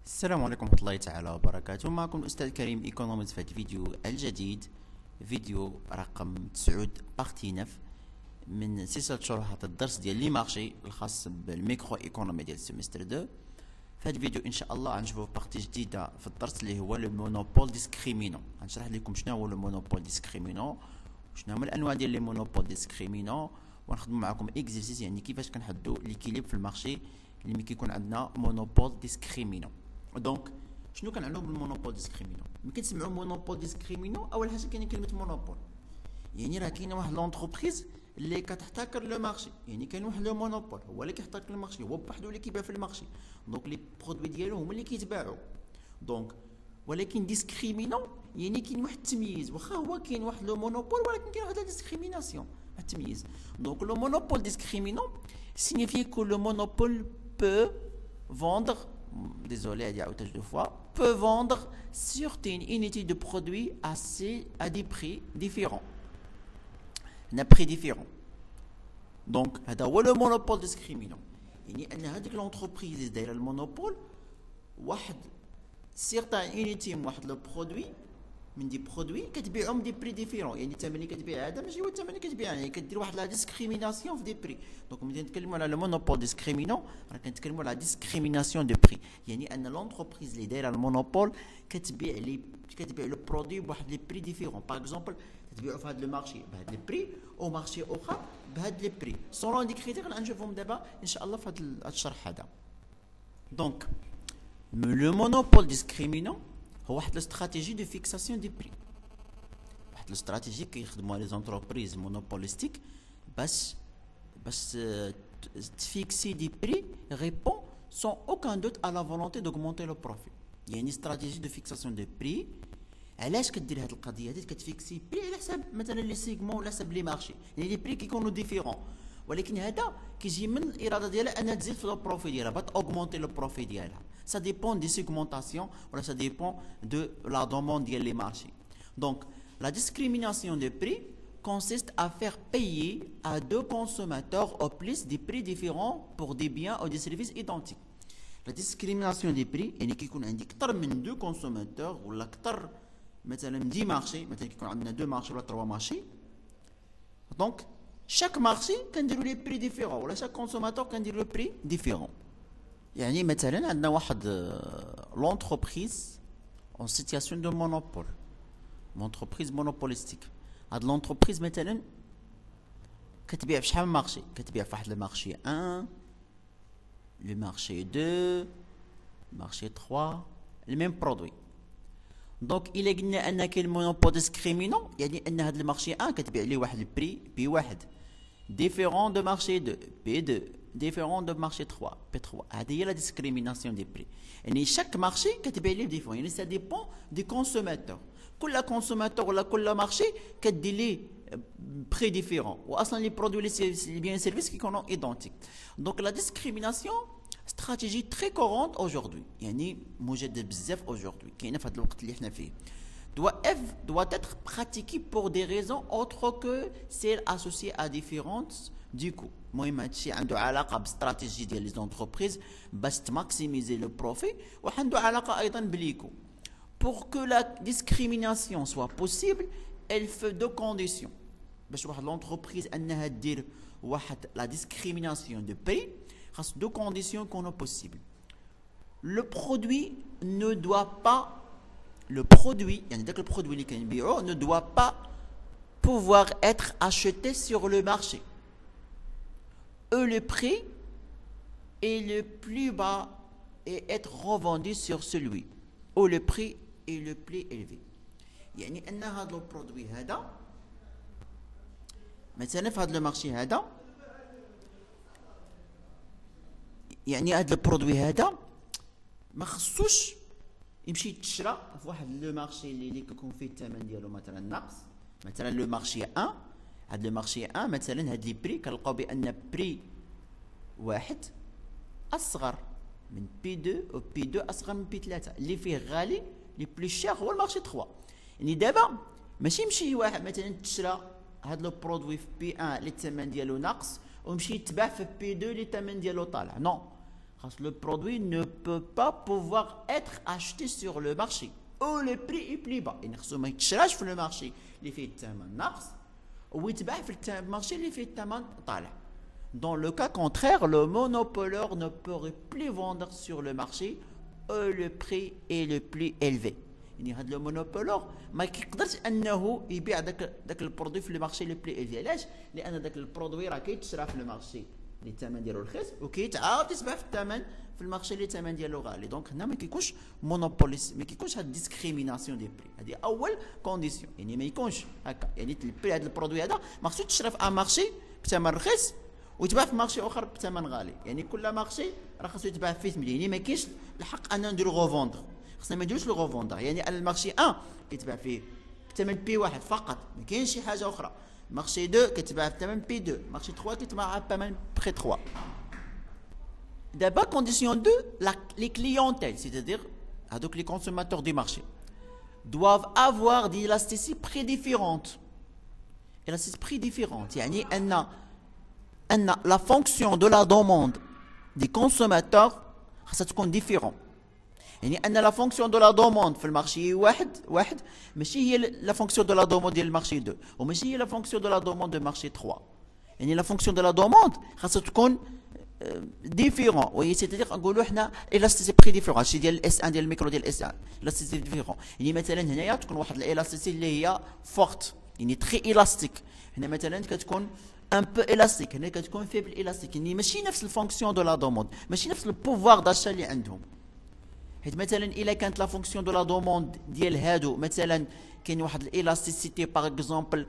السلام عليكم ورحمة الله تعالى وبركاته. معكم الأستاذ كريم إيكونوميست في هذا الفيديو الجديد، فيديو رقم 9 بارتي 9 من سلسلة شروحات الدرس ديال لي مارشي الخاص بالميكرو إيكونومي ديال السيمستر 2. في هذا الفيديو إن شاء الله غنشوفوا بارتي جديدة في الدرس اللي هو لو مونوبول ديسكريمينون. غنشرح لكم شنو هو لو مونوبول ديسكريمينون وشنو هما الأنواع ديال لي مونوبول ديسكريمينون، ونخدموا معكم اكزرسيس يعني كيفاش كنحدوا ليكيليب في المارشي اللي كيكون عندنا مونوبول ديسكريمينون. دونك شنو كنعنيو بالمونوبول ديسكريمينون؟ ملي كنسمعوا مونوبول ديسكريمينون اول حاجه كاينه كلمه مونوبول، يعني راه كاينه واحد لونتربريز اللي كتحتكر لو مارشي، يعني كاين واحد لو مونوبول هو اللي كيحتكر المارشي، هو بوحدو اللي كيبيع في المارشي، دونك لي برودوي ديالو هما اللي كيتباعوا. دونك ولكن ديسكريمينون يعني كاين واحد التمييز، واخا هو كاين واحد لو مونوبول ولكن كاين واحد ديسكريميناسيون، التمييز. دونك لو مونوبول ديسكريمينون signifie que le monopole peut vendre, désolé à dire autant de fois, peut vendre certaines unités de produits à des prix différents, à prix différents. Donc هذا هو le monopole discriminant، يعني ان هذيك l'entreprise اللي دايره المونوبول واحد certain unité من واحد لو برودوي من دي برودوي كتبيعهم دي بري ديفيرون، يعني الثمن اللي كتبيع هذا ماشي هو الثمن اللي كتبيع، يعني كدير واحد لا ديسكريميناسيون في دي بري. دونك ملي نتكلموا على لو مونوبول ديسكريمينون راه كنتكلموا على ديسكريميناسيون دو بري، يعني ان لونتربريز اللي دايره المونوبول كتبيع لو برودوي بواحد لي بري ديفيرون. باغ اكزومبل تبيعوا في هذا المارشي بهذا لي بري او مارشي اخر بهذا لي بري سولون دي كريتير غنشوفهم دابا ان شاء الله في هذا الشرح هذا. دونك لو مونوبول ديسكريمينون هو واحد الاستراتيجي دو فيكساسيون دي بري، واحد الاستراتيجي كيخدموها لي زونتربريز مونوبوليستيك باش تفيكسي دي بري ريبون سون اوكان دوت على فولونتي دوغمونتي لو بروفيت، يعني استراتيجي دو فيكساسيون دو بري. علاش كدير هاد القضيه هادي؟ كتفيكسي بري على حساب مثلا لي سيغمون ولا حساب لي مارشي، يعني لي بري كيكونوا ديفيرون، ولكن هذا كيجي من الاراده ديالها انها تزيد في لو بروفي ديالها، اوغمونتي لو بروفي ديالها. Ça dépend des segmentations ou ça dépend de la demande des marchés. Donc, la discrimination des prix consiste à faire payer à deux consommateurs au plus des prix différents pour des biens ou des services identiques. La discrimination des prix, il y a deux consommateurs ou مثلا 10 marchés, مثلا كيكون عندنا 2 marchés ou 3 marchés. Donc, chaque marché كنديروا les prix différents ou chaque consommateur كندير le prix différent. يعني مثلا عندنا واحد لونتربريز اون سيتياسيون دو مونوبول، لونتربريز مونوبوليستيك. هاد لونتربريز مثلا كتبيع في شحال من مارشي، كتبيع في واحد المارشي 1 لو مارشي 2 مارشي 3 الميم برودوي. دونك الا قلنا ان كاين مونوبول ديسكريمينون يعني ان هاد المارشي 1 كتبيع ليه واحد البري بي واحد ديفيرون دو مارشي 2 بي 2 différent de marché 3 P3. هذه هي la discrimination des prix، يعني chaque marché كتبيع ليه ديفيرون، يعني ça dépend des consommateurs. كل consommateur ولا كل marché كدير ليه prix différent، واصلا les produits les biens et services كيكونوا identiques. Donc la discrimination stratégie très courante aujourd'hui، يعني موجودة بزاف aujourd'hui، كاينه في هذا الوقت اللي حنا فيه. doit être pratiquée pour des raisons autres que celles associées à différentes du coût. المهم هادشي عنده علاقه باستراتيجي ديال لي زونتربريز باش تماكسيميزي لو بروفي، وعنده علاقه ايضا بليكو. pour que la discrimination soit possible elle fait deux conditions. باش واحد لونتربريز انها دير واحد لا ديسكريميناسيون دو بري خاص دو كونديسيون يكونوا بوسيبل. le produit ne doit pas le produit يعني داك البرودوي اللي كنبيعوه ne doit pas pouvoir être acheté sur le marché où le prix est le plus bas et être revendu sur celui où le prix est le plus élevé. يعني ان هذا البرودوي هذا مثلا في هذا المارشي هذا، يعني هذا البرودوي هذا ما خصوش يمشي يتشرى في واحد لو مارشي اللي كيكون فيه الثمن ديالو مثلا ناقص. مثلا لو مارشي 1 هاد لو مارشي 1 مثلا هاد لي بري كنلقاو بان بري واحد اصغر من بي 2 و بي 2 اصغر من بي 3 اللي فيه غالي لي بلو شير هو المارشي 3. يعني دابا ماشي يمشي واحد مثلا تشرى هاد لو برودوي في بي 1 اللي الثمن ديالو ناقص ويمشي يتباع في بي 2 اللي الثمن ديالو طالع، نو Le produit ne peut pas pouvoir être acheté sur le marché ou le prix est plus bas. Il ما يتشراش في le marché اللي فيه الثمن ناقص ويتباع في le marché اللي فيه الثمن طالع. Dans le cas contraire, le monopoleur ne pourrait plus vendre sur le marché où le prix est le plus élevé. يعني هذا لو مونوبولور ما يقدرش انه يبيع داك البرودوي في المارشي لو بلي الفي. علاش؟ لان داك البرودوي راه كيتشرى في المارشي اللي الثمن ديالو رخيص وكيتعاود يتباع في الثمن في المارشي اللي الثمن ديالو غالي. دونك هنا ما كيكونش مونوبوليس، ما كيكونش هاد ديسكريميناسيون دي بري. هذه اول كونديسيون، يعني ما يكونش هكا. يعني البري هذا البرودوي هذا ما خصوش تشرى في ان مارشي بثمن رخيص ويتباع في مارشي اخر بثمن غالي. يعني كل مارشي راه خصو يتباع فيه 8. يعني ما كاينش الحق اننا نديرو غوفوندر، خصنا ما نديروش لو غوفوندر. يعني المارشي 1 كيتباع فيه بثمن بي واحد فقط، ما كاينش شي حاجه اخرى. مارشي 2 كيتباع بثمن بي 2، مارشي 3 كيتباع بثمن بخي 3. D'abord, condition 2, les clientèles, c'est-à-dire les consommateurs du marché, doivent avoir des élasticités prix différentes. Élasticité prix différente, يعني أن la fonction de la demande des consommateurs خاصها تكون différente. يعني أن la fonction de la demande في المارشي واحد ماشي هي la fonction de la demande ديال المارشي 2 وماشي هي la fonction de la demande du marché 3. يعني la fonction de la demande خاصها تكون ديفيرون. وي سيتيدير نقولوا حنا الاستيسي بري ديفيرون. هادشي ديال الاس 1 ديال الميكرو ديال الاس 1 الاستيسي ديفيرون. يعني مثلا هنايا تكون واحد الالاستيسي اللي هي فورت، يعني تري الاستيك. هنا مثلا كتكون ان بو الاستيك، هنا كتكون فيبل الاستيك. يعني ماشي نفس الفونكسيون دو لا دوموند، ماشي نفس البوفوار داشا اللي عندهم. حيت مثلا الا كانت لا فونكسيون دو لا دوموند ديال هادو مثلا كاين واحد الالاستيسيتي باغ اكزومبل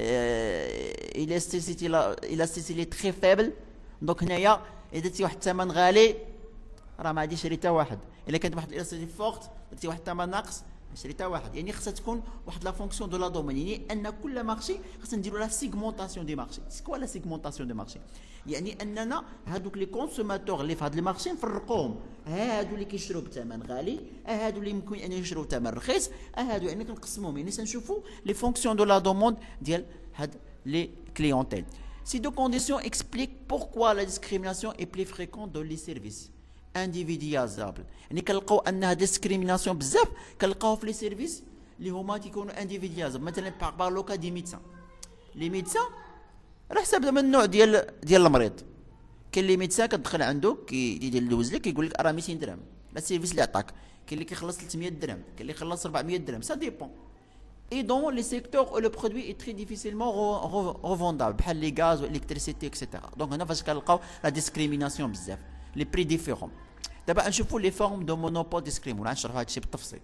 الاستيسيتي تري فيبل، دونك هنايا اذا درتي واحد الثمن غالي راه ما غاديش يشري حتى واحد. الا كانت واحد الاستيسيتي فورت درتي واحد الثمن ناقص ما يشري حتى واحد. يعني خصها تكون واحد لا فونكسيون دو لا دومين. يعني ان كل مارشي خصنا نديروا لا سيغمونطاسيون دي مارشي. سكوا لا سيغمونطاسيون دي مارشي؟ يعني اننا هادوك لي كونسوماتور اللي في هاد المارشي نفرقوهم. هادو اللي كيشريو بثمن غالي، هادو اللي ممكن ان يشريو بثمن رخيص، هادو يعني كنقسموهم. يعني سنشوفوا لي فونكسيون دو لا دوموند ديال هاد لي كليونتيل. Ces deux conditions expliquent pourquoi la discrimination est plus fréquente dans les services individualisables. يعني كنلقاو انها ديسكريميناسيون بزاف كنلقاو في لي سيرفيس اللي هما كيكونوا انديفيدياليزابل. مثلا باغ لوكا دي ميدسان، لي ميدسان على حسب زعما النوع ديال المريض. كاين لي ميدسان كتدخل عنده كيدير دوز لك كيقول لك راه 200 درهم لا السيرفيس اللي عطاك. كاين اللي كيخلص 300 درهم، كاين اللي يخلص 400 درهم، ça dépend. Et dans les secteurs où le produit est très difficilement revendable, بحال les gaz ou l'électricité, etc. Donc هنا فاش كنلقاو la discrimination بزاف، les prix différents. دابا نشوفوا les formes de monopole discriminant، غنشرحوا هادشي بالتفصيل.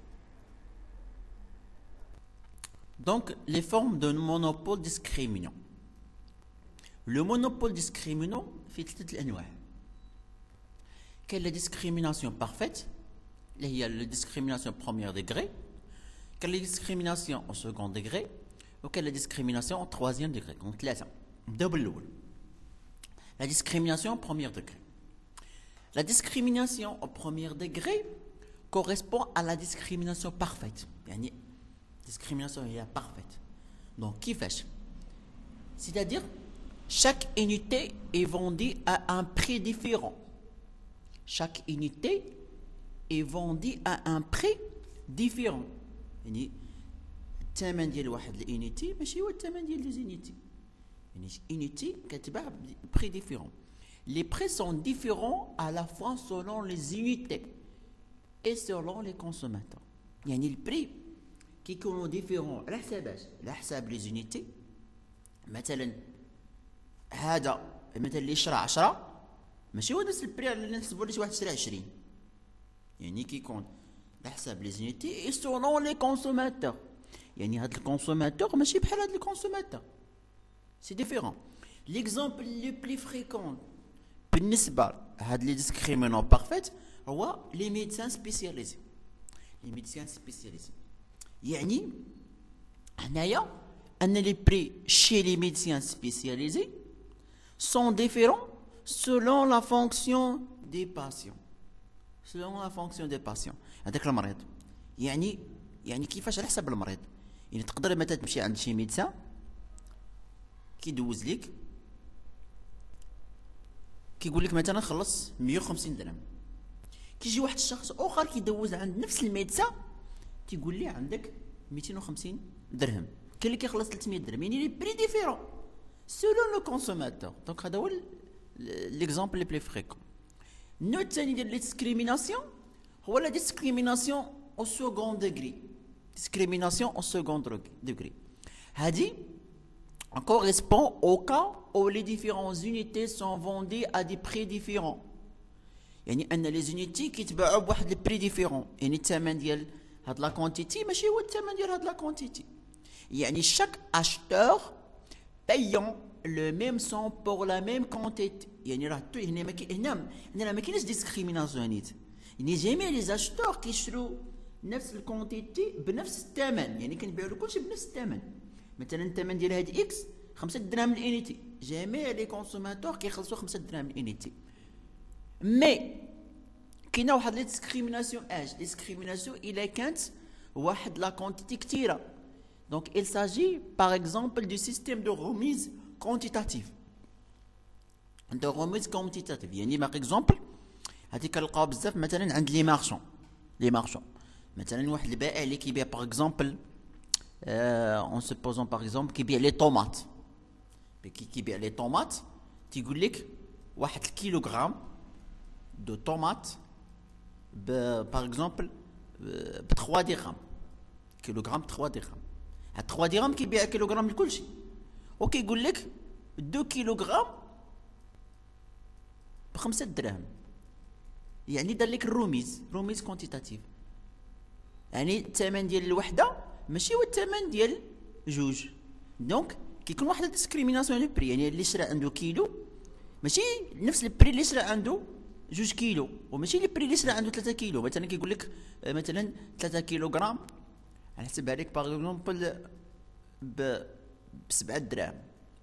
Donc les formes de monopole discriminant. Le monopole discriminant فيه 3 انواع. كاين la discrimination parfaite اللي هي la discrimination premier degré. Quelle est la discrimination au second degré ou quelle est la discrimination au troisième degré? Donc là, double. La discrimination au premier degré. La discrimination au premier degré correspond à la discrimination parfaite. Yani, discrimination est parfaite. Donc, qui fait? C'est-à-dire, chaque unité est vendue à un prix différent. Chaque unité est vendue à un prix différent. يعني الثمن ديال واحد الانيتي ماشي هو الثمن ديال لي زينيتي. يعني انيتي كتباع بري ديفيرون. لي بري سون ديفيرون à la fois selon les unités et selon les consommateurs. يعني البري كيكونوا ديفيرون على حساباش؟ على حساب لي زينيتي. مثلا هذا مثلا اللي شرا 10 ماشي هو نفس البري اللي نحسبوا لي واحد شرا 20. يعني كيكون على حساب لي زونيتي اي سولون لي كونسوماتور. يعني هاد الكونسوماتور ماشي بحال هاد الكونسوماتور، سي ديفيرون. ليكزامبل لو بلي فريكون بالنسبه لهاد لي ديسكريمينون بارفيت هو لي ميدسان سبيسياليزي. لي ميدسان سبيسياليزي يعني هنايا ان لي بري شي لي ميدسان سبيسياليزي سون ديفيرون سولون لا فونكسيون دي باسيون. selon la fonction des patients. هذاك المريض يعني كيفاش على حسب المريض. يعني تقدر مثلا تمشي عند شي ميدسان كيقول لك مثلا خلص 150 درهم. كيجي واحد الشخص اخر كيدوز عند نفس الميدسا تيقول لي عندك 250 درهم. كاين اللي كيخلص 300 درهم، يعني لي بري ديفيرون سولون لو كونسوماتور. دونك هذا هو ليكزامبل لي بلي فريكون. النوع الثاني ديال لي ديسكريميناسيون هو لا ديسكريميناسيون au second degré. Discrimination au second degré. Hadi, on correspond au cas où les différentes unités sont vendues à des prix différents. يعني أن les unités كيتباعوا بواحد les prix différents. يعني الثمن ديال هاد لا كونتيتي ماشي هو الثمن ديال هاد لا كونتيتي. يعني chaque acheteur payant le même somme pour la même quantité. يعني راه هنا ما كاينش ديسكريميناسيون نيت. يعني جميع لي زاشتور كيشرو نفس الكونتيتي بنفس الثمن، يعني كنبيعوا له كلشي بنفس الثمن. مثلا الثمن ديال هاد اكس 5 دراهم الانيتي، جميع لي كونسوماتور كيخلصوا 5 دراهم الانيتي. مي كاينه واحد لي ديسكريميناسيون ديسكريميناسيون الا كانت واحد لا كونتيتي كثيره. دونك il s'agit par exemple du système de remise quantitative. de remise quantitative يعني par exemple هادي كنلقاو بزاف مثلا عند لي مارشون. مثلا واحد البائع اللي كيبيع باغ اكزومبل اون سوبوزون باغ اكزومبل كيبيع لي طوماط. كيبيع لي طوماط تيقول لك واحد الكيلوغرام دو طوماط باغ اكزومبل ب 3 درهم. كيلوغرام ب 3 درهم. هاد 3 درهم كيبيع كيلوغرام لكلشي. وكيقول لك 2 كيلوغرام ب 5 دراهم. يعني دار لك روميز كونتيتاتيف. يعني الثمن ديال الوحده ماشي هو الثمن ديال جوج. دونك كيكون واحد الديسكريميناسيون لو بري. يعني اللي شرا عنده كيلو ماشي نفس البري اللي شرا عنده 2 كيلو، وماشي البري اللي شرا عنده 3 كيلو. مثلا كيقول لك مثلا 3 كيلوغرام نحسبها لك باغ اكزومبل ب 7 دراهم.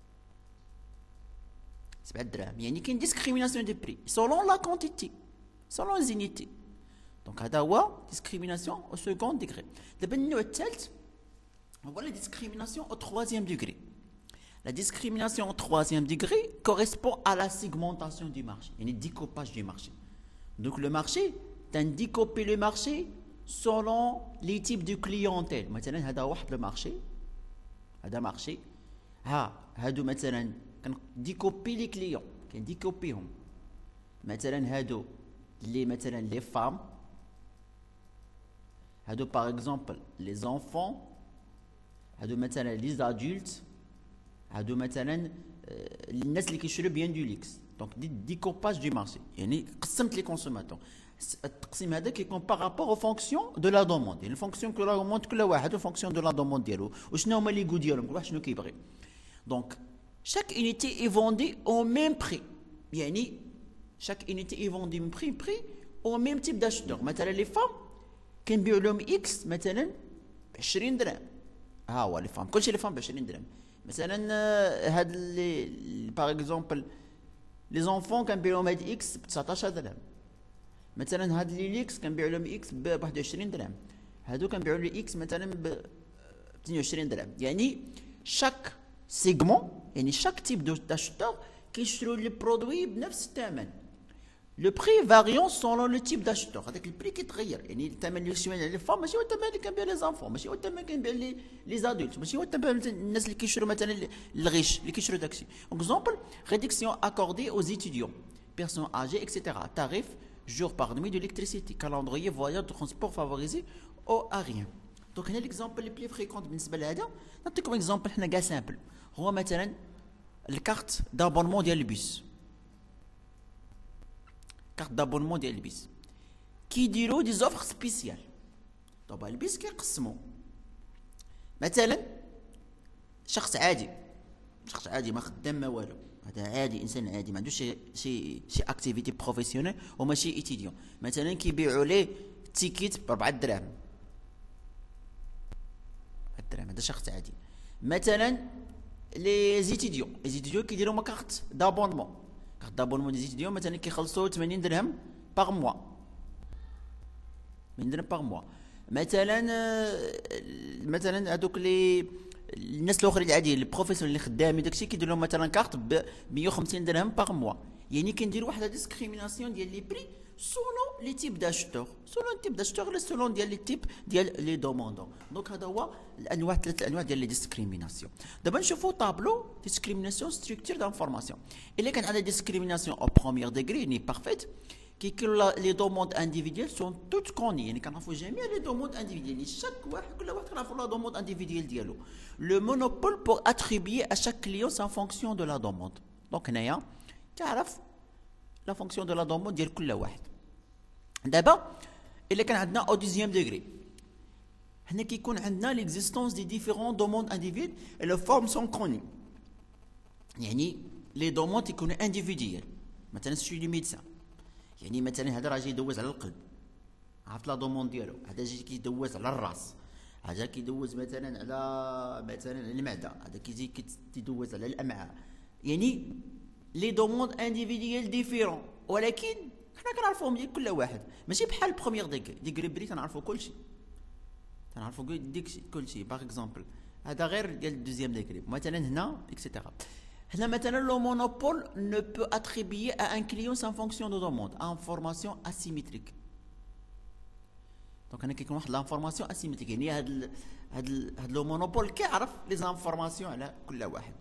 7 دراهم يعني كاين ديسكريميناسيون دو بري سولون لا كونتيتي selon les unités. Donc هذا هو discrimination au second degré. دابا النوع الثالث هو la discrimination au troisième degré. La discrimination au troisième degré correspond à la segmentation du marché, يعني découpage du marché. Donc le marché découper le marché selon les types de clientèle. مثلا هذا واحد المارشي، هذا مارشي هادو مثلا كنديكوبي لي كليون، كنديكوبيهم. مثلا هادو les مثلا les femmes, هادو par exemple les enfants, هادو مثلا les adultes, هادو مثلا الناس اللي كيشرو بيان دو ليكس. دونك ديكوباج دو مارشي يعني قسمت لي كونسوماتور. التقسيم هذا كيكون بارابور او فونكسيون دو لا دوموند. يعني الفونكسيون كل لا دوموند كل واحد فونكسيون دو لا دوموند ديالو وشنو هما لي غو ديالهم، كل واحد شنو كيبغي. دونك chaque unité est vendue au même prix. يعني chaque unité est vendue prix au même type d'acheteur. مثلا les femmes كنبيعوا لهم اكس مثلا ب 20 درهم. هو لي فام كلشي لي فام ب 20 درهم. مثلا هاد لي باغ اكزومبل لي زونفون كنبيعوا لهم هاد اكس ب 19 درهم. مثلا هاد لي ليكس كنبيعوا لهم اكس ب 21 درهم. هادو كنبيعوا لي اكس مثلا ب 22 درهم. يعني شاك سيغمون يعني شاك تيب داشتور كيشرو لي برودوي بنفس الثمن. لو بري فاريون سولون لو تيب داشتور. هذاك البري كيتغير. يعني الثمن اللي كيشريو لي فام ماشي هو الثمن اللي كنبيع لي زانفون، ماشي هو الثمن اللي كنبيع لي زادولت، ماشي هو الثمن الناس اللي كيشرو مثلا الغيش اللي كيشرو داكشي. اكزومبل ريدكسيون اكوردي aux étudiants, personnes âgées, etc. Tarif jour par nuit de l'électricité, calendrier voyage de transport favorisé au aérien. دونك هنا ليكزامبل لي بلي فريكونت بالنسبه لهذا. نعطيكم اكزامبل حنا كاع سامبل. هو مثلا الكارت دابونمون ديال البيس. كارت دابونمون ديال البيس كيديروا دي زوفر سبيسيال. طبعا البيس كيقسموا مثلا شخص عادي ما خدام ما والو، هذا عادي انسان عادي ما عندوش شي اكتيفيتي بروفيسيونيل وماشي ايتيديون. مثلا كيبيعوا ليه تيكيت ب 4 دراهم. هذا شخص عادي. مثلا لي زيتيديون كيديروا كارت دابونمون. كارت دابونمون دي زيتيديون مثلا كيخلصوا 80 درهم باغ موا. 80 درهم باغ موا. مثلا هذوك لي الناس الاخرين العاديين البروفيسيونيل اللي خدامين داكشي كيديروا لهم مثلا كارت ب 150 درهم باغ موا. يعني كندير واحد لا ديسكريميناسيون ديال لي بري سولون لي تيب داشتور، سولون تيب داشتور ولا سولون ديال لي تيب ديال لي دوموندون. دونك هذا هو الانواع، ثلاث الانواع ديال لي ديسكريميناسيون. دابا نشوفوا طابلو ديسكريميناسيون ستركتور دانفورماسيون. الا كان عندنا ديسكريميناسيون او بروميير ديغري ني بارفيت كيكون لي دوموند انديفيديال سون توت كوني، يعني كنعرفوا جميع لي دوموند انديفيديال، يعني شاك واحد كل واحد كنعرفوا لا دوموند انديفيديال ديالو. لو مونوبول بور اتريبيي ا شاك كليون سان فونكسيون دو لا دوموند. دونك هنايا تعرف لا فونكسيون دو لا دوموند ديال كل واحد. دابا الا كان عندنا او دوزيام ديغري هنا كيكون عندنا ليكزيستونس دي ديفيرون دوموند انديفيد اي لو فورم سون كوني، يعني لي دوموند يكونوا انديفيديال. مثلا سي لي ميدسان، يعني مثلا هذا راه جاي يدوز على القلب، عرفت لا دوموند ديالو، هذا جاي كيدوز على الراس، هذا كيدوز مثلا على مثلا المعده، هذا كيجي كيدوز على الامعاء، يعني لي دوموند انديفيديال ديفيرون، ولكن حنا كنعرفوهم ديال كل واحد، ماشي بحال البروميير ديغري بري تنعرفوا كلشي، تنعرفوا كلشي. باغ اكزومبل هذا غير ديال الدوزيام ديغري، مثلا هنا اكسيتيرا. هنا مثلا لو مونوبول ne peut attribuer à un client sans fonction de demande information asymétrique. دونك هنا كيكون واحد لانفورماسيون اسيمتريك، يعني هاد لو مونوبول كيعرف لي زانفورماسيون على كل واحد.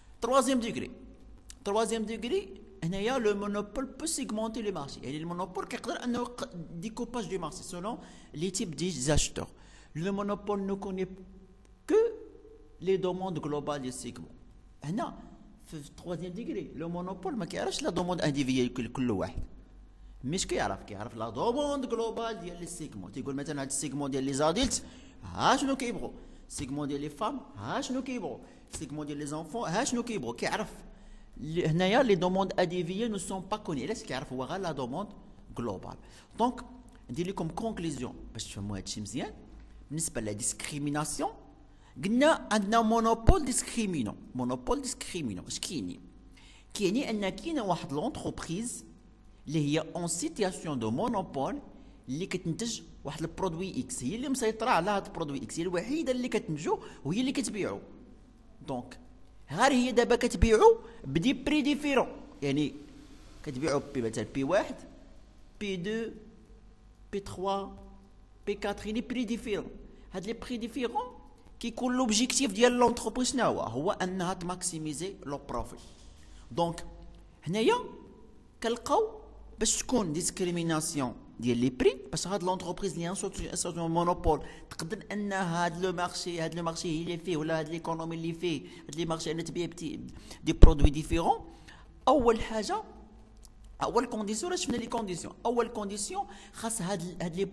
تروازيام ديغري هنايا لو مونوبول بو سيغمونتي لي مارشي، يعني المونوبول كيقدر انه ديكوباج دو مارشي سولون لي تيب دي زاشتور. لو مونوبول نو كوني كو لي دوموند جلوبال دي سيغمون. هنا في التروازيام ديغري لو مونوبول ما كيعرفش لا دوموند انديفيديال كل واحد، مش كيعرف لا دوموند جلوبال ديال لي سيغمون. تيقول مثلا هاد السيغمون ديال لي زاديلت ها شنو كيبغوا، سيغمون ديال لي فام ها شنو كيبغوا، سيغمون ديال لي زونفون ها شنو كيبغوا، كيعرف. هنايا لي دوموند انديفيديال نو سون با كوني، علاش كيعرف هو غير لا دوموند جلوبال. دونك ندير لكم كونكلوزيون باش تفهموا هادشي مزيان. بالنسبه لا ديسكريميناسيون قلنا عندنا مونوبول ديسكريمينون. اش كيعني؟ كيعني ان كاينه واحد لونتربريز اللي هي اون سيتياسيون دو مونوبول اللي كتنتج واحد البرودوي اكس، هي اللي مسيطره على هذا البرودوي اكس، هي الوحيده اللي كتنتجو وهي اللي كتبيعو. دونك غير هي دابا كتبيعو بدي بري ديفيرون، يعني كتبيعو مثلا بي 1 بي 2 بي 3 بي 4، يعني بري ديفيرون. هاد لي بري ديفيرون كيكون لوبجيكتيف ديال لونتربريز شنو هو انها تماكسيميزي لو بروفيت. دونك هنايا كنلقاو باش تكون ديسكريميناسيون ديال لي بري، باش هاد لونتربريز اللي انسوسيون مونوبول تقدر ان هاد لو مارشي هي اللي فيه، ولا هاد ليكونومي اللي فيه هاد لي مارشي ان تبيع دي برودوي ديفيرون. اول حاجه اول كونديسيون، شفنا لي كونديسيون. اول كونديسيون خاص هاد لي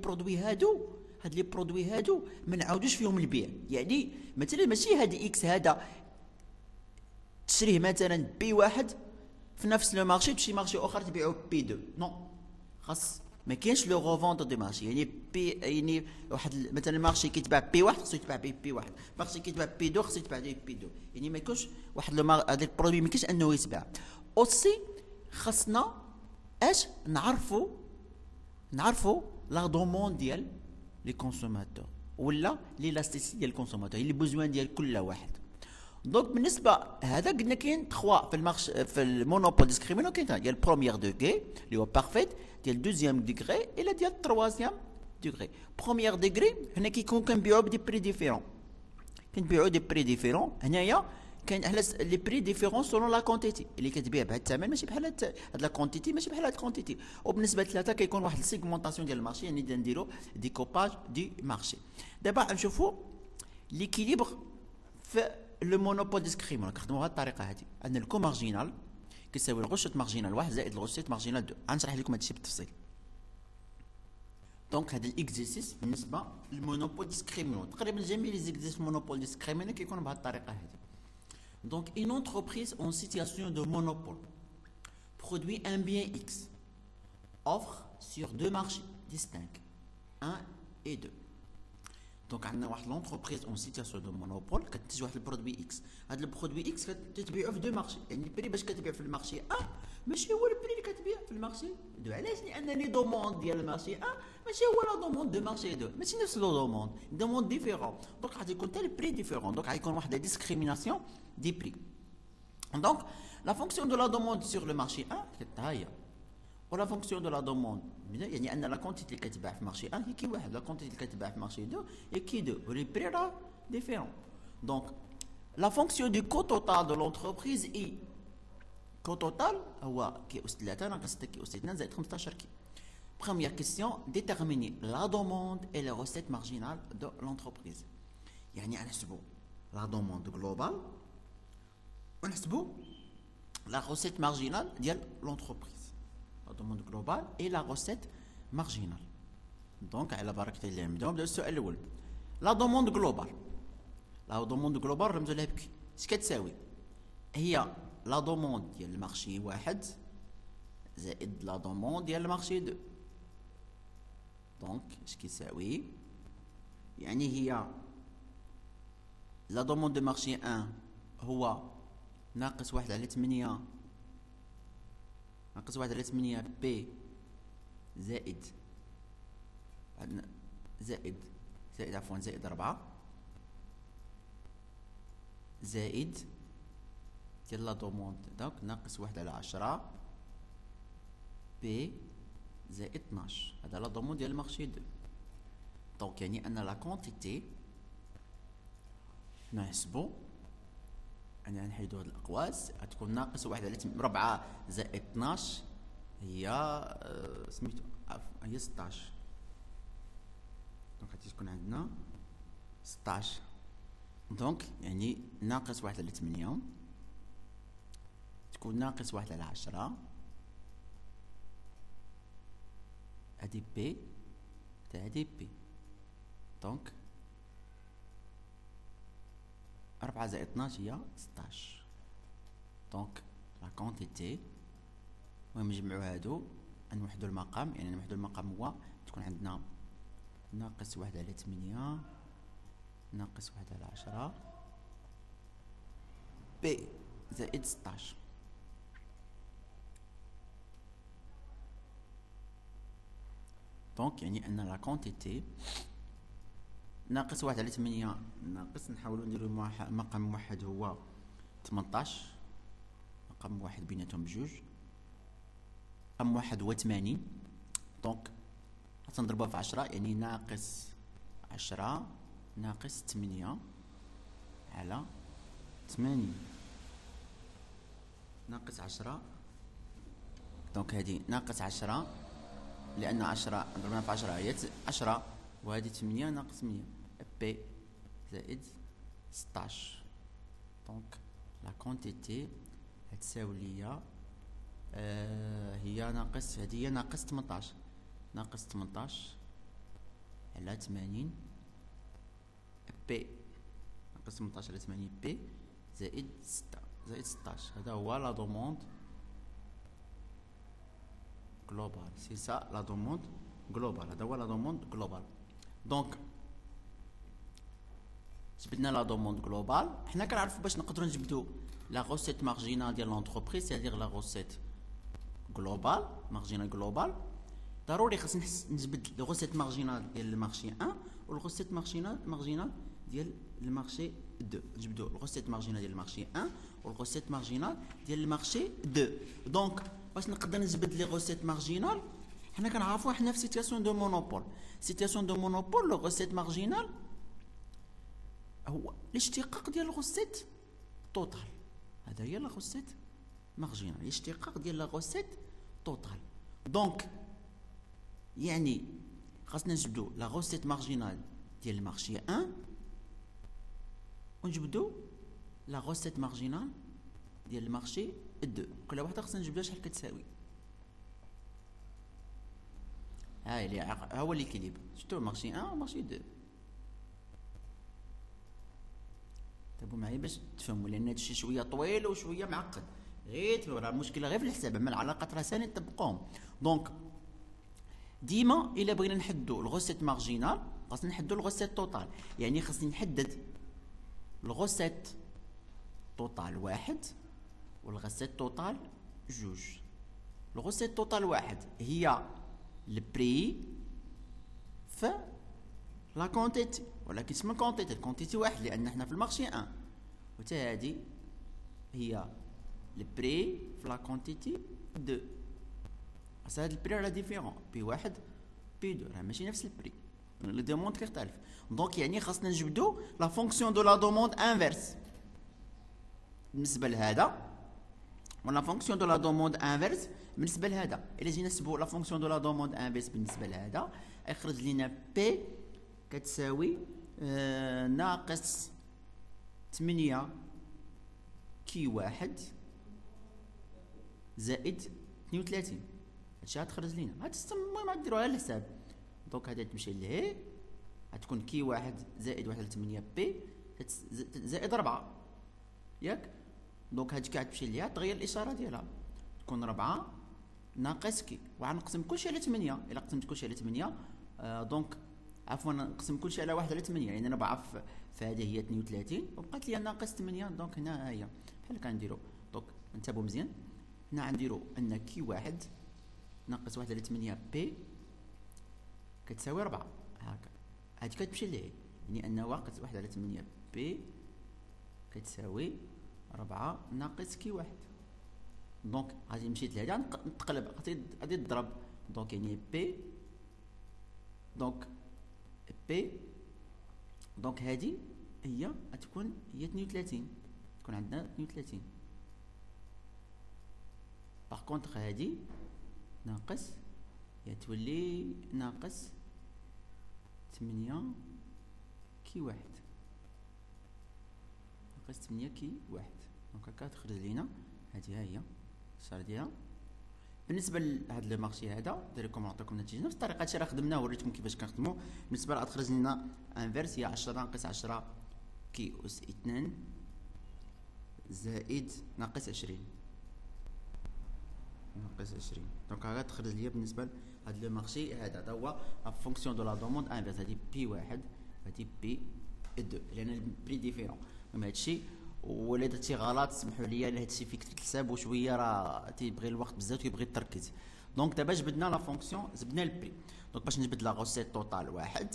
برودوي هادو ما نعاودوش فيهم البيع، يعني مثلا ماشي هاد اكس هذا تشريه مثلا بي 1 في نفس لو مارشي تمشي مارشي اخر تبيعو بي 2، نو خاص ما كاينش لو ريفوندر دي مارشي. يعني يعني واحد مثلا مارشي كيتباع بي 1 خصو يتباع بي 1، مارشي كيتباع بي 2 خصو يتباع بي 2، يعني ما يكونش واحد هذاك البرودوي ما كاينش انه يتباع. اوسي خاصنا اش نعرفوا لا دوموند ديال لي كونسوماتور ولا ليلاستيسيتي ديال الكونسوماتور، اللي بوزوان ديال كل واحد. دونك بالنسبه هذا قلنا كاين 3 في المارش في المونوبول ديسكريمينون، كاين ديال بروميير دوغري اللي هو بارفيت، ديال دوزيام دوغري الى ديال تروازيام دوغري. بروميير دوغري هنا كيكون كنبيعو بدي بري ديفيرون، هنايا كاين على لي بري ديفيرون سولون لا كونتيتي اللي كتبيع بهذا الثمن، ماشي بحال هاد لا كونتيتي ماشي بحال هاد الكونتيتي. وبالنسبه لثلاثه كيكون واحد السيغمونطاسيون ديال المارشي، يعني نديرو ديكوباج دي مارشي. دابا نشوفوا ليكيليبر في لو مونوبول ديسكريمون. كنخدموا بهذه الطريقه هذه، عندنا الكو مارجينال كيساوي الغشة مارجينال 1 زائد الغشة مارجينال 2. غنشرح لكم هذا الشيء بالتفصيل. دونك هذا الاكزيرسيس بالنسبه للمونوبول ديسكريمون، تقريبا جميع لي زيكزيرسيس مونوبول ديسكريمون كيكونوا بهذه الطريقه هذه. Donc, une entreprise en situation de monopole produit un bien X, offre sur 2 marchés distincts, 1 et 2. Donc, on a l'entreprise en situation de monopole qui a le produit X. Le produit X qui est في 2 marchés. يعني البري باش كتبيع في المارشي 1 ماشي هو البري اللي كتبيع في المارشي 2. علاش؟ لان لي دوموند ديال المارشي 1 ماشي هو لا دوموند دو مارشي 2، ماشي نفس لو دوموند ديفيرون. دونك غادي يكون حتى البري ديفيرون، دونك غيكون واحد لا ديسكريميناسيون دي بري. دونك لا فونكسيون دو لا دوموند سور لو مارشي 1 ها هي، ولا فونكسيون دو لا دوموند يعني ان لا كونتيتي اللي كتباع في مارشي 1 هي كي واحد، لا كونتيتي اللي كتباع في مارشي 2 هي كي 2، ولي بري راه ديفيرون. دونك لا فونكسيون دو كو توتال دو لونتربريز اي كو توتال هو كي اس 3 ناقص 6 كي اس 2 زائد 15 كي. Première question, déterminer la demande et les recettes marginales de l'entreprise. يعني نحسبوا la demande globale ونحسبوا la recette marginale ديال l'entreprise. La demande globale et la recette marginale. Donc على بركة الله نبداو بالسؤال الأول. La demande globale. La demande globale رمزوا لها بكي. اش كتساوي؟ هي la demande ديال المارشي واحد زائد la demande ديال المارشي 2. دونك اش كيساوي؟ يعني هي لا دوموند دو مارشي 1 هو ناقص 1 على 8 ناقص 1 على 8 بي زائد عفوا زائد 4 زائد ديال لا دوموند دونك ناقص 1 على 10 بي زائد 12. هذا لا دوموند ديال المارشي 2. دونك يعني ان لا كونتيتي نحسبو انا نحيدو هاد الاقواس غتكون ناقص 1 على 4 زائد 12 هي سميتو هي 16. دونك غادي تكون عندنا 16. دونك يعني ناقص 1 على 8 تكون ناقص 1 على 10 هادي بي تاع هادي بي. دونك 4 زائد 12 هي 16. دونك لا كونتيتي المهم نجمعو هادو نوحدو المقام، يعني نوحدو المقام هو تكون عندنا ناقص 1 على 8 ناقص 1 على 10 بي زائد 16. دونك يعني ان لا كونتيتي ناقص 1 على 8 ناقص نحاولو نديرو مقام موحد هو 18 مقام موحد بيناتهم بجوج مقام موحد هو 80. دونك غنضربوها في 10 يعني ناقص 10 ناقص 8 على 80 ناقص 10. دونك هادي ناقص 10 لأن 10 ضربنا في 10 هي 10 وهذه 8 ناقص 8 بي زائد 16. دونك لا كونتيتي هتساوي ليا هي ناقص هذه هي ناقص 18 ناقص 18 على 80 بي ناقص 18 على 80 بي زائد 6 زائد 16. هذا هو لا دوموند global. C'est ça la demande globale. هذا هو la demande globale. دونك جبدنا لا دوموند جلوبال. حنا كنعرفوا باش نقدروا نجبدوا لا غوسيت مارجينال ديال لونتربريز سيدير لا غوسيت جلوبال مارجينال جلوبال ضروري خاصنا نجبد لو غوسيت مارجينال ديال المارشي 1 والغوسيت مارجينال ديال المارشي 2. نجبدوا الغوسيت مارجينال ديال المارشي 1 والغوسيت مارجينال ديال المارشي 2. دونك باش نقدر نجبد لي غوسيت مارجينال حنا كنعرفوا حنا في سيتياسيون دو مونوبول. سيتياسيون دو مونوبول لو غوسيت مارجينال هو الاشتقاق ديال الغوسيت توتال. هذا هي لا غوسيت مارجينال الاشتقاق ديال لا غوسيت توتال. دونك يعني خاصنا نجبدو لا غوسيت مارجينال ديال المارشي 1 ونجبدو لا غوسيت مارجينال ديال المارشي 2. كل وحده خاصنا نجبدوها شحال كتساوي. ها هو ليكيليبر شفتو مارشي 1 ومارشي 2. تابعوا معايا باش تفهموا لان هادشي شويه طويل وشويه معقد. غير تبعوا راه المشكله غير في الحساب اما العلاقات راه ساهل نطبقوهم. دونك ديما الا بغينا نحدوا الغوسيت مارجينال خاصنا نحدوا الغوسيت توتال. يعني خاصني نحدد الغوسيت توتال واحد والغوسيت توتال جوج. الغوسيت توتال واحد هي البري ف لا كونتيتي ولكن اسمها كونتيتي الكونتيتي واحد لان احنا في المارشي 1 وتا هادي هي البري في لا كونتيتي دو. هاد البري راه ديفيرون، بي واحد بي دو راه ماشي نفس البري، لي دوموند كيختلف. دونك يعني خاصنا نجبدو لا فونكسيون دو لا دوموند انفيرس بالنسبه لهذا، ولا فونكسيون دو لا دوموند انفيرس بالنسبه لهذا. الا جينا نسبو لا فونكسيون دو لا دوموند انفيرس بالنسبه لهذا، يخرج لينا بي كتساوي ناقص 8 كي واحد زائد 32. هادشي غتخرج لينا، المهم غديروها على الحساب. دونك هادي تمشي لهيه، غتكون كي واحد زائد 1 على 8 بي زائد 4 ياك. دونك هادشي كتمشي ليها تغير الاشاره ديالها، تكون 4 ناقص كي، وغنقسم كلشي على 8. الا قسمت كلشي على 8 دونك عفوا نقسم كلشي على 1 على 8، يعني 4 في هذه هي 32 وبقات لي ناقص 8. دونك هنا ها هي بحال كنديرو. دونك نتابعو مزيان، هنا غنديرو ان كي واحد ناقص 1 على 8 بي كتساوي 4 هكا. هادي كتمشي ليه، يعني ان واقع 1 على 8 بي كتساوي 4 ناقص كي واحد. دونك غادي مشيت لهذا نتقلب، غادي تضرب. دونك يعني بي، دونك بي، دونك هادي هي غتكون هي 32، تكون عندنا 32. باغ كونطخ هادي ناقص، هي تولي ناقص 8 كي واحد، ناقص 8 كي واحد. دونك هكا تخرج لينا هادي ها هي الشار ديالها. بالنسبه لهاد لو مارشي هذا ديريكم نعطيكم النتيجه نفس الطريقه، هادشي راه خدمناه وريتكم كيفاش كنخدمو. بالنسبه لها تخرج لنا انفيرس، هي 10 ناقص 10 كي اس 2 زائد ناقص 20 ناقص 20. دونك هكا تخرج ليا بالنسبه لهاد لو مارشي هذا هو لا فونكسيون دو لا دوموند انفيرس. هادي بي واحد هادي بي دو، لان البري ديفيرون. المهم هادشي، ولا درتي غلط سمحوا لي، الا هادشي فيك الحساب وشويه راه تيبغي الوقت بزاف ويبغي التركيز. دونك دابا جبدنا لا فونكسيون، جبدنا البري. دونك باش نجبد لا غوسيت توتال واحد،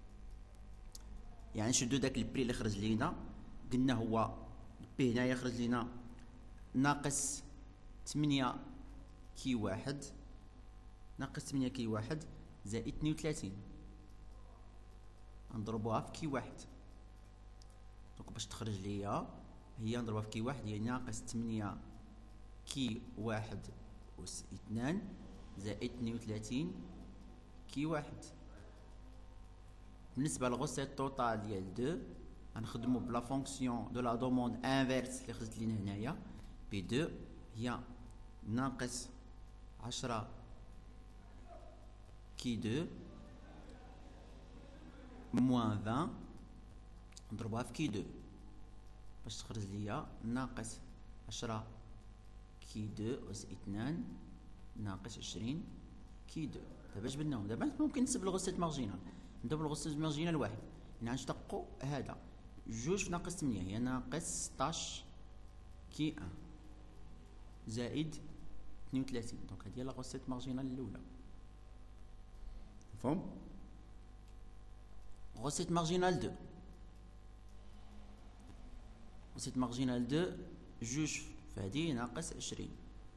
يعني نشدو داك البري اللي خرج لينا، قلنا هو بي هنايا خرج لينا ناقص 8 كي واحد، ناقص 8 كي واحد زائد 32 نضربوها في كي واحد. دونك باش تخرج ليا هي نضربها في كي واحد هي ناقص 8 كي واحد أس 2 زائد 32 كي واحد. بالنسبة لغوسيت توتال ديال دو غنخدمو بلا فونكسيون دو لا دوموند انفيرس اللي خرجت لينا هنايا، بي دو هي ناقص 10 كي دو موان 20 نضربوها في كي دو باش تخرج ليا ناقص 10 كي دو أس 2 ناقص 20 كي دو. دابا جبدناهم، دابا ممكن نحسب الغوسيت مارجينال. نبداو بالغوسيت مارجينال واحد، يعني غنشتقو هذا جوج في ناقص 8 هي ناقص 16 كي 1 زائد 32. دونك هادي هي لا غوسيت مارجينال الاولى. مفهوم؟ غوسيت مارجينال 2، غوسيت مارجينال 2 جوج في هادي ناقص 20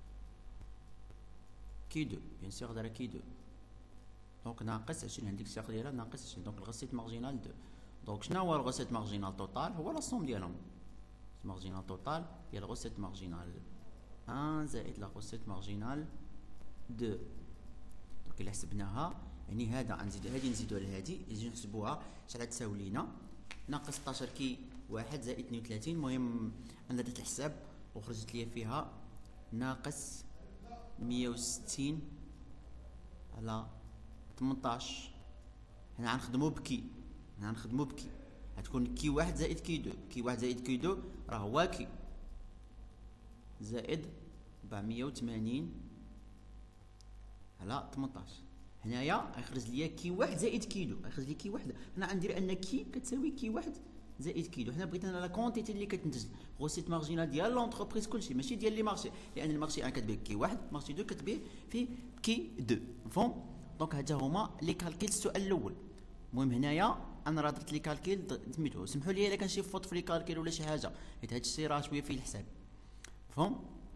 كي 2 بيان سيغ دايره كي 2. دونك ناقص 20 هذيك السياق ديالها ناقص 20. دونك الغوسيت مارجينال 2. دونك شنو هو الغوسيت مارجينال توتال؟ هو لا سوم ديالهم. مارجينال توتال هي الغوسيت مارجينال 1 زائد لا غوسيت مارجينال 2. دونك الا حسبناها يعني هذا غنزيد هذه نزيدو على هذه، نجي نحسبوها شحال غتساوي لينا ناقص 16 كي 1 زائد 32. المهم انا درت الحساب وخرجت لي فيها ناقص 160 على 18. هنا غنخدمو بكي، هنا غنخدمو بكي، غتكون كي 1 زائد كي 2. كي 1 زائد كي 2 راه هو كي زائد 480 على 18. هنايا غيخرج ليا كي 1 زائد كي 2، غيخرج لي كي 1. هنا غندير ان كي كتساوي كي 1 زائد كي 2. حنا بغيت انا لا كونتيتي اللي كتنتج غوسيت مارجينال ديال لونتربريز كلشي، ماشي ديال لي مارشي، لان المارشي 1 كتبيع كي 1، مارشي 2 كتبيع في كي 2. مفهوم؟ دونك هاتا هما لي كالكيل السؤال الاول. المهم هنايا انا راه درت لي كالكيل سميتو، سمحوا لي الا كان شي فوت في لي كالكيل ولا شي حاجه، حيت هاد الشيء راه شويه فيه الحساب. مفهوم؟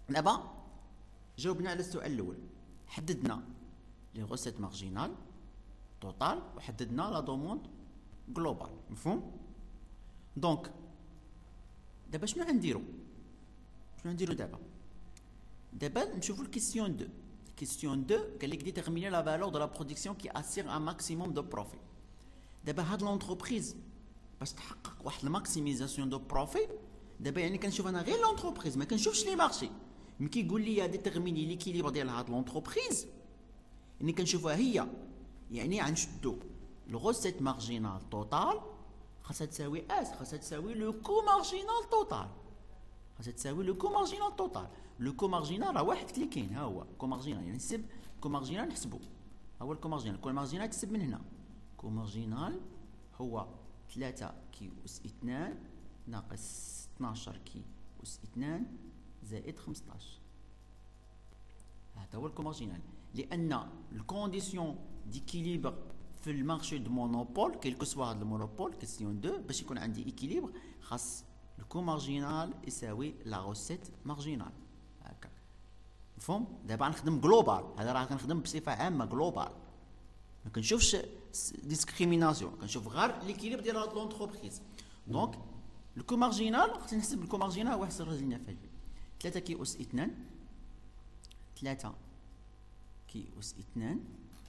دابا جاوبنا على السؤال الاول، حددنا لي غوسيت مارجينال توتال وحددنا لا دوموند جلوبال، مفهوم؟ دونك دابا شنو غنديرو دابا نشوفو الكيستيون 2. كيستيون 2 قال لك ديتيرميني لا فالور دو لا برودكسيون كي اسير ان ماكسيموم دو بروفيت. دابا هاد لونتربريز باش تحقق واحد الماكسيميزاسيون دو بروفيت، دابا يعني كنشوف انا غير لونتربريز ما كنشوفش لي مارشي. ملي كيقول لي ديتيرميني ليكيليبر ديال هاد لونتربريز، يعني كنشوفها هي، يعني غنشدو الغوسيت مارجينال توتال خاصها تساوي خاصها تساوي لو كو مارجينال توتال، خاصها تساوي لو كو مارجينال توتال. لو كو مارجينال راه واحد اللي كاين، ها هو كو مارجينال، يعني نحسب كو مارجينال نحسبو، ها هو الكو مارجينال. كو مارجينال تحسب من هنا، كو مارجينال هو 3 كي أس 2 ناقص 12 كي أس 2 زائد 15. هذا هو الكو مارجينال، لأن الكونديسيون ديكيليبر في المارشي دو مونوبول كيلكو سوا هذا المونوبول كيستيون 2 باش يكون عندي ايكيليبر خاص الكو مارجينال يساوي لا غوسيت مارجينال. هكا مفهوم؟ دابا غنخدم جلوبال، هذا راه كنخدم بصفه عامه جلوبال، ما كنشوفش ديسكريميناسيون، كنشوف غير ليكيليبر ديال هاد لونتربريز. دونك الكو مارجينال خصني نحسب الكو مارجينال، واحد صفر لينا فيه 3 كي أس 2 3 كي أس 2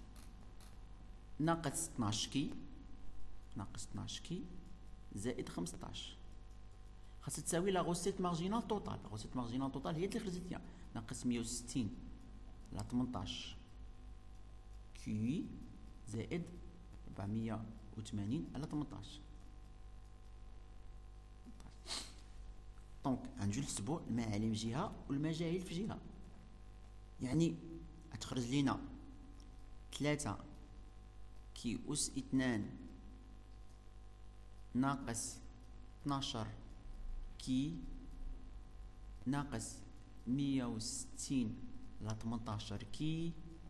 ناقص 12 كي زائد 15 خاصها تساوي لا غوسيت مارجينال توتال. لا غوسيت مارجينال توتال هي اللي خرجت ليا، ناقص 160 على 18 كي زائد 480 على 18. دونك غنجيو نحسبو المعالم جهه والمجاهيل في جهه، يعني غتخرج لينا 3 كي أس 2 ناقص 12 كي ناقص 160 على 18 كي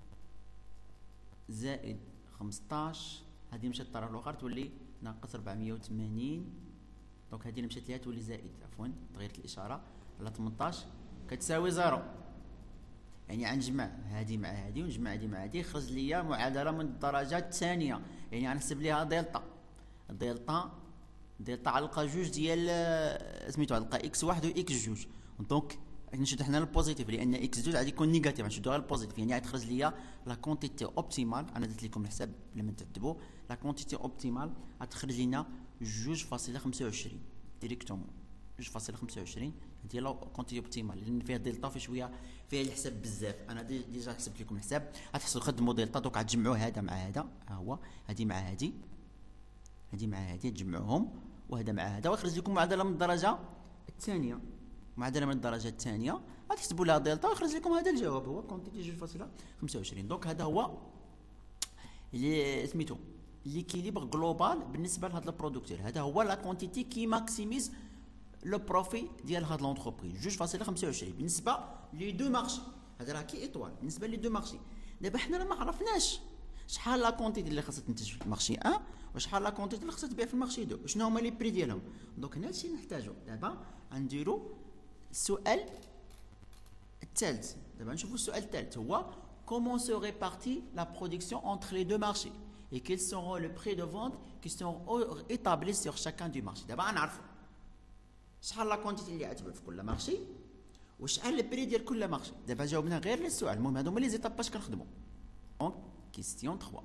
زائد 15. هذه مشات الطرف الاخر تولي ناقص 480. دونك هذه اللي مشات ليها تولي زائد، عفوا تغيرت الاشاره، على 18 كتساوي 0. يعني غنجمع هذه مع هذه ونجمع هذه مع هذه، خرج ليا معادله من الدرجه الثانيه، يعني غنحسب ليها دلتا علقه جوج ديال سميتو علقه اكس واحد و اكس جوج. دونك نشد حنا البوزيتيف لان اكس جوج غادي يكون نيجاتيف، غنشدو غير البوزيتيف، يعني غتخرج ليا لا كونتيتي اوبتيمال. انا درت لكم الحساب لما تكتبوا لا كونتيتي اوبتيمال غتخرج لينا 2.25 ديريكتومون. 2.25 هذه لا كونتيتي اوبتيمال، لان فيها دلتا فيها الحساب بزاف. انا ديجا حسبت لكم الحساب، غتحسبوا خدموا دلتا. دونك غتجمعوا هذا مع هذا، ها هو هذه مع هذه، هذه مع هذه تجمعوهم، وهذا مع هذا، ويخرج لكم معادله من الدرجه الثانيه. معادله من الدرجه الثانيه غتحسبوا لها دلتا ويخرج لكم هذا الجواب، هو كونتيتي 2.25. دونك هذا هو اللي سميتو ليكيليبر جلوبال بالنسبه لهذا البرودكتور. هذا هو لا كونتيتي كي ماكسيميز لو بروفي ديال هاد لونتربريز 2.25 بالنسبه لي دو مارشي. هذا راه كي ايطوال بالنسبه لي دو مارشي. دابا حنا راه ما عرفناش شحال لا كونتيتي اللي خاصها تنتج في المارشي 1 وشحال لا كونتيتي اللي خاصها تبيع في المارشي 2، وشنو هما لي بري ديالهم. دونك هنا هادشي اللي نحتاجو. دابا غنديرو السؤال الثالث. دابا نشوفو السؤال الثالث هو comment se répartit la production entre les deux marchés et quels seront les prix de vente qui seront établis sur chacun du marché. دابا غنعرفو شحال لا كونتيتي اللي غتباع في كل مارشي وشحال البري ديال كل مارشي. دابا جاوبنا غير للسؤال. المهم هادو هما لي زيتاب باش كنخدمو. دونك كيستيون 3.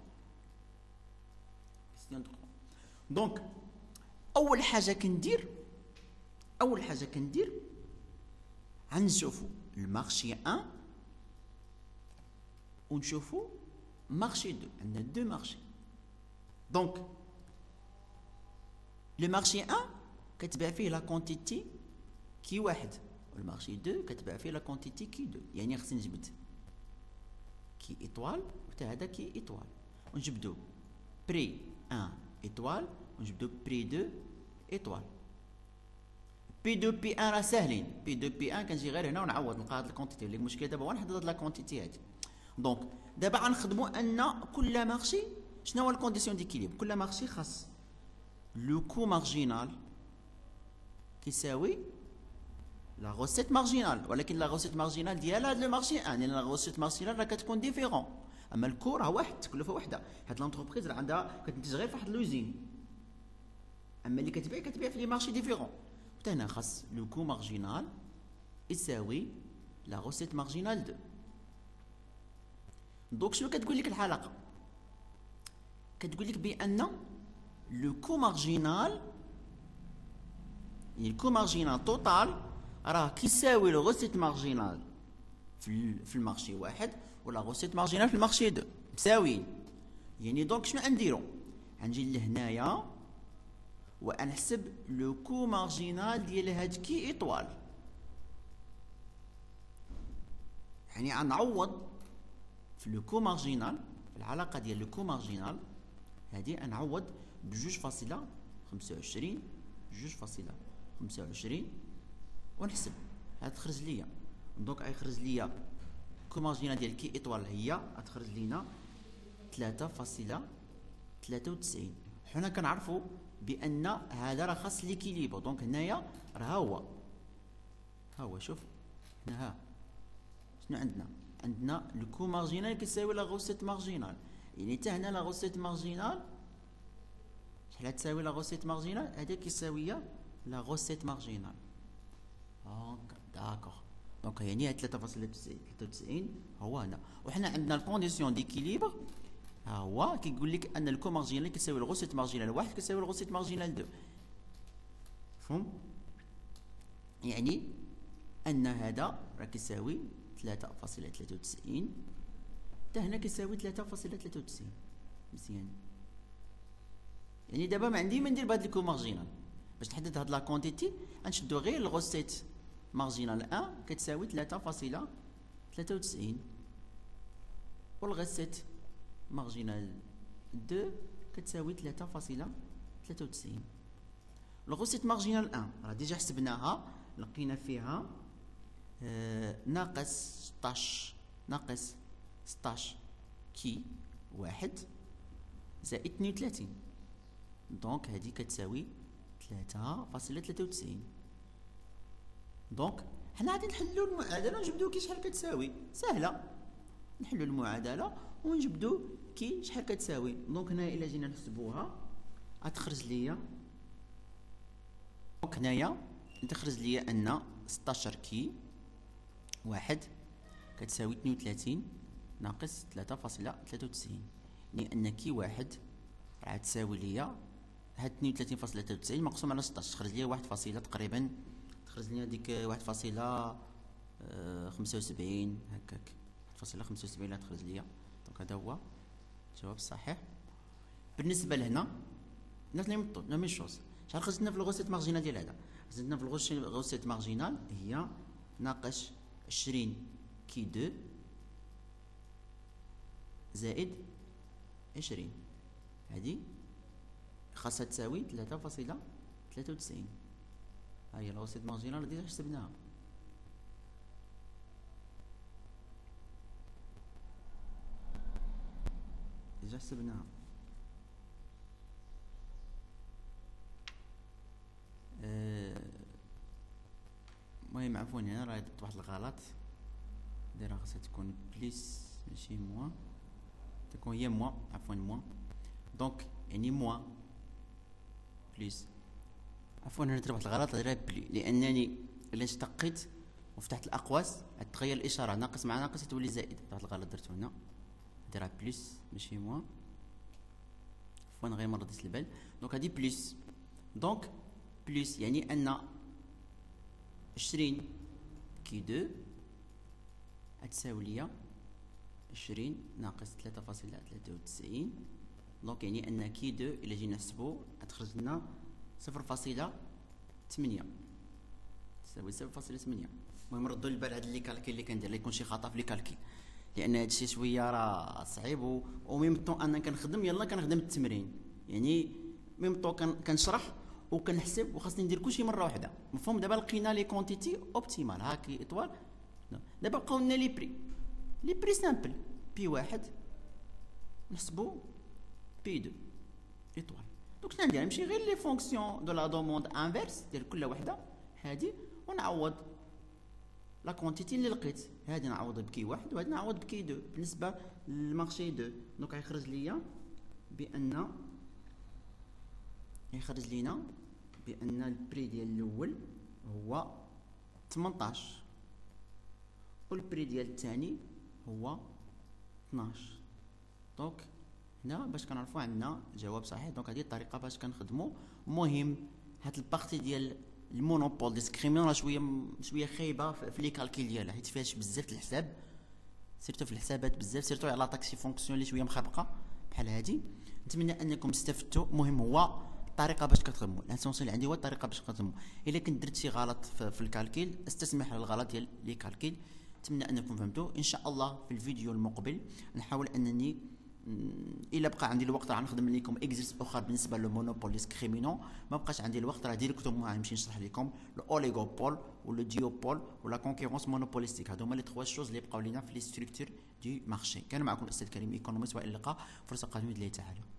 دونك اول حاجه كندير غنشوفو المارشي 1 ونشوفو مارشي 2. عندنا دو مارشي. دونك لو مارشي 1 كتباع فيه لا كونتيتي كي واحد، والمارشي 2 كتباع فيه لا كونتيتي كي 2. يعني خصني نجبد كي ايطوال وتا هذا كي ايطوال، ونجبدو بري 1 ايطوال ونجبدو بري 2 ايطوال. بي 2 بي 1 راه ساهلين. بي 2 بي 1 كنجي غير هنا ونعوض نلقى هاد الكونتيتي. اللي المشكل دابا هو نحدد هاد لا كونتيتي هادي. دونك دابا غنخدمو ان كل مارشي شنو هو الكونديسيون ديكيليبر. كل مارشي خاص لو كو مارجينال كيساوي لا غوسيت مارجينال، ولكن لا غوسيت مارجينال ديال هاد لو مارشي ان، لان لا غوسيت مارجينال راه كتكون ديفيرون. اما الكو راه واحد، تكلفه وحده. هاد لونتربريز راه عندها كتنتج غير في واحد لوزين، اما اللي كتبيع في لي مارشي ديفيرون. حتى هنا خاص لو كو مارجينال يساوي لا غوسيت مارجينال دو. دونك شنو كتقول لك العلاقه؟ كتقول لك بان لو كو مارجينال، يعني الكو مارجينال توتال راه كيساوي لو غوسيت مارجينال في المارشي واحد، ولا غوسيت مارجينال في المارشي دو مساويين. يعني دونك شنو غنديرو؟ غنجي لهنايا ونحسب لو كو مارجينال ديال هاد كي ايطوال. يعني غنعوض في لو كو مارجينال، في العلاقه ديال لو كو مارجينال هادي غنعوض بجوج فاصله 25 جوج فاصله 25 ونحسب هاد تخرج ليا. دونك غيخرج ليا كو مارجينال ديال كي ايطوال هي غتخرج لينا 3.93. حنا كنعرفوا بان هذا راه خاص ليكيليبر. دونك هنايا راه ها هو شوف هنا، ها شنو عندنا لو كو مارجينال كيساوي لا غوسيت مارجينال. يعني حتى هنا لا غوسيت مارجينال شحال تساوي لا غوسيت مارجينال؟ هذا كيساوي لا غوسيت مارجينال. داكوغ. دونك يعني 3.93 هو هنا. وحنا عندنا الكونديسيون ديكيليبر ها هو كيقول لك ان الكو مارجينال كيساوي الغوسيت مارجينال واحد كيساوي الغوسيت مارجينال دو. مفهوم؟ يعني ان هذا راه كيساوي 3.93 حتى هنا كيساوي 3.93. مزيان. يعني دابا ما عندي ما ندير بهاد الكو مارجينال باش نحدد هاد لا كونتيتي. غنشدو غير الغوسيت مارجينال 1 كتساوي 3.93 والغوسيت مارجينال 2 كتساوي 3.93. الغوسيت مارجينال 1 راه ديجا حسبناها، لقينا فيها ناقص 16 كي واحد زائد 32. دونك هذه كتساوي 3.93. دونك حنا غادي نحلو المعادله ونجبدو كي شحال كتساوي. سهله، نحلو المعادله ونجبدو كي شحال كتساوي. دونك هنا الا جينا نحسبوها غتخرج ليا، دونك هنايا تخرج ليا ان 16 كي واحد كتساوي 32 ناقص 3.93. يعني ان كي واحد راه تساوي ليا هاد 32.93 مقسوم على 16 تخرج ليا واحد فاصله تقريبا، تخرج ليا ديك 1.75 هكاك، 1.75 اللي تخرج ليا. دونك هذا هو الجواب الصحيح. بالنسبه لهنا نفس لا ميم شوز. شحال خرجتنا في الغوسيت مارجينال ديال هذا؟ خرجتنا في الغوسيت مارجينال هي ناقص 20 كي 2 زائد 20. هذه خاصها تساوي 3.93. ها هي الغوسيت مارجينال ديجا حسبناها. المهم عفوني هنا راه درت واحد الغلط، دايره خاصها تكون بليس ماشي موان، تكون هي موان، عفوا موان. دونك يعني موان بليس، عفوا انا درت واحد الغلط دايره بلي، لانني الا اشتقيت وفتحت الاقواس غتغير الاشاره، ناقص مع ناقص تولي زائد. واحد الغلط درتو هنا، دايره بليس ماشي موان، عفوا غير مره ديت البال. دونك هادي بليس، دونك بليس يعني ان 20 كي 2 غتساوي ليا 20 ناقص 3.93. دونك يعني ان كي 2 الا جينا نحسبو غتخرج لنا 0.8 تساوي 0.8. المهم ردوا البال هاد لي كالكيل اللي كندير، لا يكون شي خطا في لي كالكيل، لان هادشي شويه راه صعيب. وميم طون انا كنخدم يلا كنخدم التمرين، يعني ميم طون كنشرح وكنحسب وخاصني ندير كلشي مره واحده. مفهوم؟ دابا لقينا لي كونتيتي اوبتيمال هاكي اطوال. دابا بقاو لنا لي بري سامبل. بي واحد نحسبو بي 2 اطوال. دونك شنو ندير؟ نمشي غير لي فونكسيون دو لا دوموند انفيرس ديال كل وحده هادي ونعوض لا كونتيتي اللي لقيت، هادي نعوض بكي واحد وهادي نعوض بكي دو بالنسبه للمارشي دو. دونك غيخرج ليا بان البري ديال الاول هو 18 والبري ديال الثاني هو 12. دونك هنا باش كنعرفوا عندنا الجواب صحيح. دونك هذه الطريقه باش كنخدموا. المهم هاد البارتي ديال المونوبول ديسكريمينون راه شويه خايبه في لي كالكيل ديالها، حيت فيها بزاف الحساب، سيرتو في الحسابات بزاف، سيرتو على طاكسي فونكسيون اللي شويه مخربقه بحال هادي. نتمنى انكم استفدتوا. المهم هو الطريقه باش كتخدموا، الاسونسيال اللي عندي هو الطريقه باش كتخدموا. الا كنت درت شي غلط في الكالكيل استسمح على الغلط ديال لي كالكيل. نتمنى انكم فهمتوا. ان شاء الله في الفيديو المقبل نحاول انني الا بقى عندي الوقت راه نخدم لكم اكزرسيس اخر بالنسبه للمونوبول ديسكريمينون. ما بقاش عندي الوقت راه ديريكتومون غنمشي نشرح لكم الاوليغوبول ولا ديوبول ولا كونكورونس مونوبوليستيك. هادو هما لي 3 شوز اللي بقاو لينا في لي ستركتور دي مارشي. كان معكم الاستاذ كريم ايكونوميست، والى اللقاء فرصه قادمه باذن الله تعالى.